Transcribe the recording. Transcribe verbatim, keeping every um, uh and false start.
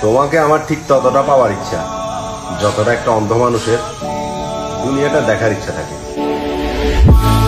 তোমাকে আমার ঠিক ততটা পাওয়ার ইচ্ছা যতটা একটা অন্ধ মানুষের দুনিয়াটা দেখার ইচ্ছা থাকে।